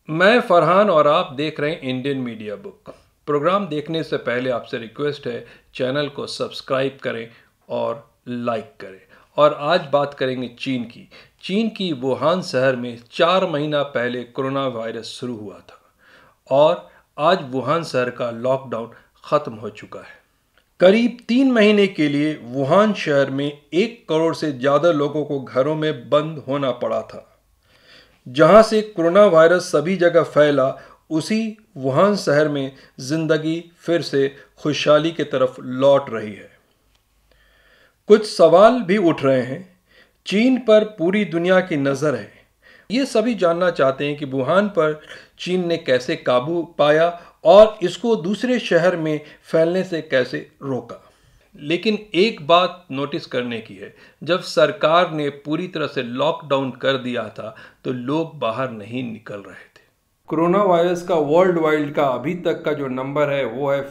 मैं फरहान और आप देख रहे हैं इंडियन मीडिया बुक। प्रोग्राम देखने से पहले आपसे रिक्वेस्ट है, चैनल को सब्सक्राइब करें और लाइक करें। और आज बात करेंगे चीन की। चीन की वुहान शहर में 4 महीना पहले कोरोना वायरस शुरू हुआ था और आज वुहान शहर का लॉकडाउन ख़त्म हो चुका है। करीब 3 महीने के लिए वुहान शहर में 1 करोड़ से ज़्यादा लोगों को घरों में बंद होना पड़ा था। जहां से कोरोना वायरस सभी जगह फैला, उसी वुहान शहर में जिंदगी फिर से खुशहाली की तरफ लौट रही है। कुछ सवाल भी उठ रहे हैं। चीन पर पूरी दुनिया की नज़र है। ये सभी जानना चाहते हैं कि वुहान पर चीन ने कैसे काबू पाया और इसको दूसरे शहर में फैलने से कैसे रोका। लेकिन एक बात नोटिस करने की है, जब सरकार ने पूरी तरह से लॉकडाउन कर दिया था तो लोग बाहर नहीं निकल रहे थे। कोरोना वायरस का वर्ल्ड वाइड का अभी तक का जो नंबर है वो है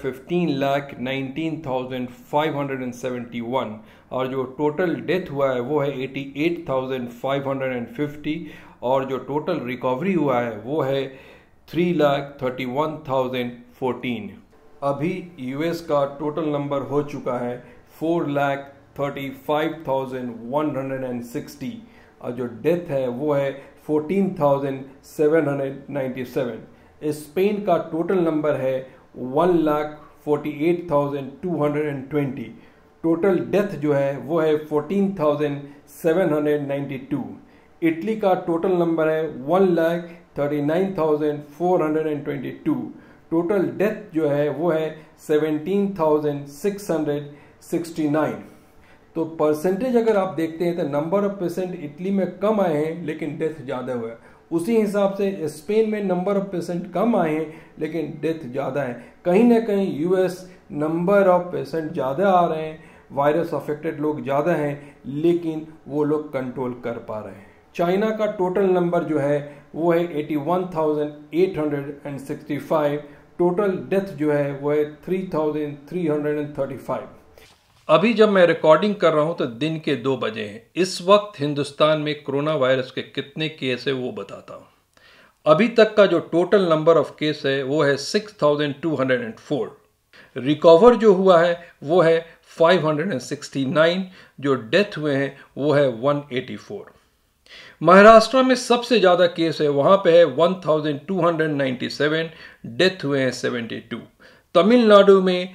15,19,571 और जो टोटल डेथ हुआ है वो है 88,550 और जो टोटल रिकवरी हुआ है वो है 3,31,014। अभी यूएस का टोटल नंबर हो चुका है 4,35,160 और जो डेथ है वो है 14,797। स्पेन का टोटल नंबर है 1,48,220। टोटल डेथ जो है वो है 14,792। इटली का टोटल नंबर है 1,39,422। टोटल डेथ जो है वो है 17,669। तो परसेंटेज अगर आप देखते हैं तो नंबर ऑफ पेशेंट इटली में कम आए हैं लेकिन डेथ ज़्यादा हुआ है। उसी हिसाब से स्पेन में नंबर ऑफ पेशेंट कम आए हैं लेकिन डेथ ज़्यादा है। कहीं ना कहीं यूएस नंबर ऑफ पेशेंट ज़्यादा आ रहे हैं, वायरस अफेक्टेड लोग ज़्यादा हैं लेकिन वो लोग कंट्रोल कर पा रहे हैं। चाइना का टोटल नंबर जो है वो है 81,865। टोटल डेथ जो है वो है 3,335। अभी जब मैं रिकॉर्डिंग कर रहा हूं तो दिन के 2 बजे हैं। इस वक्त हिंदुस्तान में कोरोना वायरस के कितने केस है वो बताता हूं। अभी तक का जो टोटल नंबर ऑफ केस है वो है 6,204। रिकवर जो हुआ है वो है 569। जो डेथ हुए हैं वो है 184। महाराष्ट्र में सबसे ज़्यादा केस है, वहाँ पे है 1,297। डेथ हुए हैं 72। तमिलनाडु में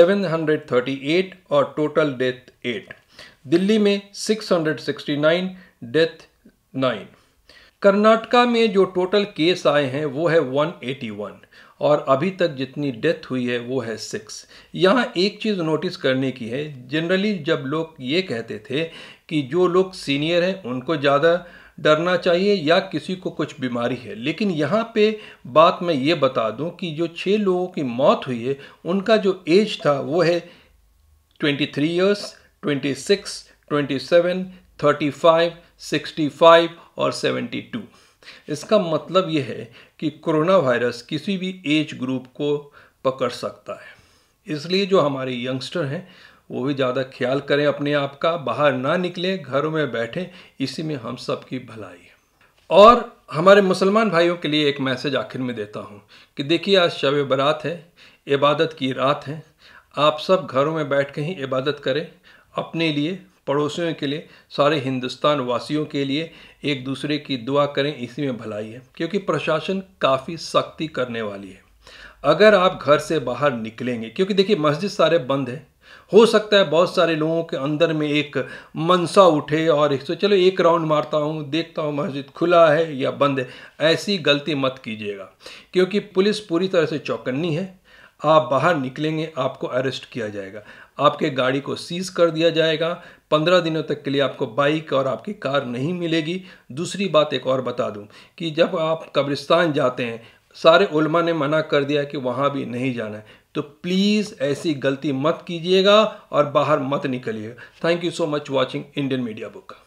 738 और टोटल डेथ 8। दिल्ली में 669, डेथ 9। कर्नाटका में जो टोटल केस आए हैं वो है 181 और अभी तक जितनी डेथ हुई है वो है 6। यहाँ एक चीज़ नोटिस करने की है, जनरली जब लोग ये कहते थे कि जो लोग सीनियर हैं उनको ज़्यादा डरना चाहिए या किसी को कुछ बीमारी है, लेकिन यहाँ पे बात मैं ये बता दूं कि जो 6 लोगों की मौत हुई है उनका जो एज था वो है 23 इयर्स, 26, 27, 35, 65 और 72। इसका मतलब ये है कि कोरोना वायरस किसी भी एज ग्रुप को पकड़ सकता है। इसलिए जो हमारे यंगस्टर हैं वो भी ज़्यादा ख्याल करें अपने आप का, बाहर ना निकलें, घरों में बैठें। इसी में हम सब की भलाई है। और हमारे मुसलमान भाइयों के लिए एक मैसेज आखिर में देता हूँ कि देखिए, आज शब बारात है, इबादत की रात है। आप सब घरों में बैठ के ही इबादत करें, अपने लिए, पड़ोसियों के लिए, सारे हिंदुस्तान वासियों के लिए एक दूसरे की दुआ करें। इसी में भलाई है, क्योंकि प्रशासन काफ़ी सख्ती करने वाली है। अगर आप घर से बाहर निकलेंगे, क्योंकि देखिए मस्जिद सारे बंद हैं, हो सकता है बहुत सारे लोगों के अंदर में एक मनसा उठे और एक चलो एक राउंड मारता हूँ, देखता हूँ मस्जिद खुला है या बंद है। ऐसी गलती मत कीजिएगा, क्योंकि पुलिस पूरी तरह से चौकन्नी है। आप बाहर निकलेंगे आपको अरेस्ट किया जाएगा, आपके गाड़ी को सीज कर दिया जाएगा। 15 दिनों तक के लिए आपको बाइक और आपकी कार नहीं मिलेगी। दूसरी बात एक और बता दूं कि जब आप कब्रिस्तान जाते हैं, सारे उलमा ने मना कर दिया कि वहाँ भी नहीं जाना है, तो प्लीज़ ऐसी गलती मत कीजिएगा और बाहर मत निकलिएगा। Thank you so much watching Indian media book.